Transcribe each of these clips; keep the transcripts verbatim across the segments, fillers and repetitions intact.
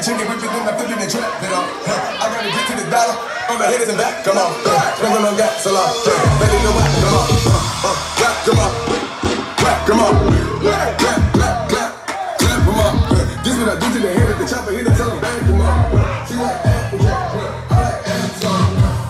chicken, whip it, then I flip it and trap it on. I gotta get to the dollar, on the hitters and back, come on. Never no gas, so long. Baby, no whack, come on. Clap, come on. Clap, come on. Clap, clap, clap, clap, clap, come on. This what I do to the head of the chopper, hit it, tell them back, come on. She like Applejack, I like Amazon.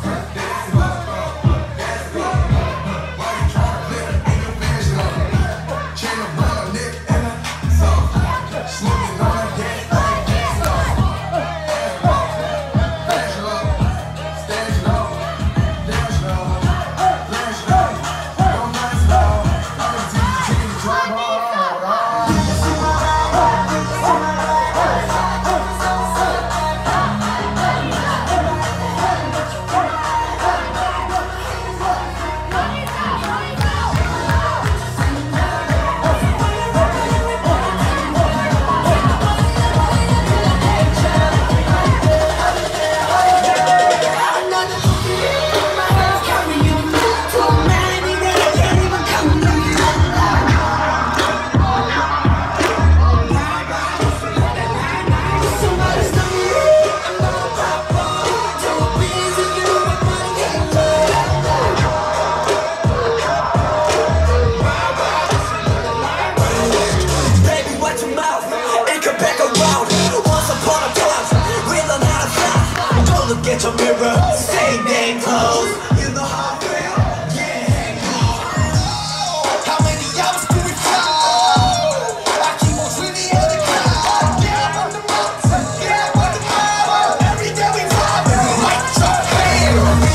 Get your mirror, same name clothes. You know how I feel, yeah. How many hours do we fall? I keep on swimming in the crowd. Yeah, I'm on the mountain, yeah, I'm on the mountain. Every day we fly, mic drop, bam.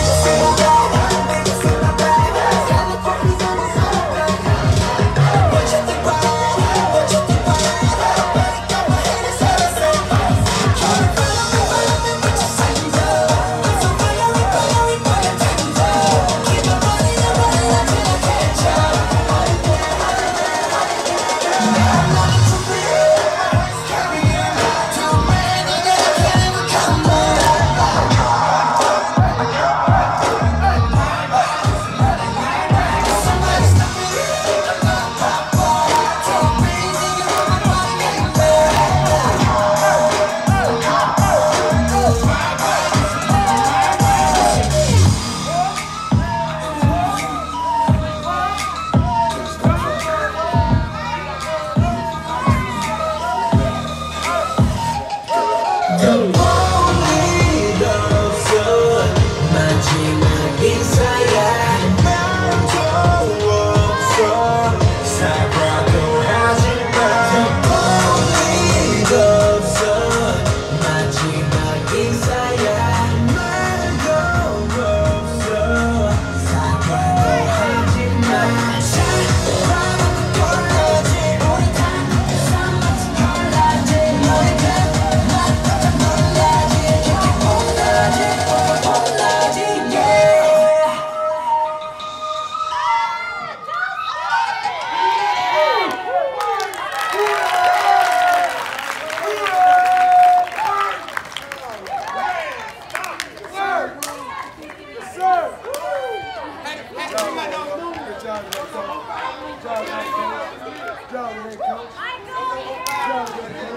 What you think about? What you think about? Got my head inside the same place.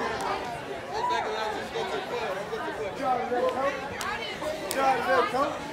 Coach.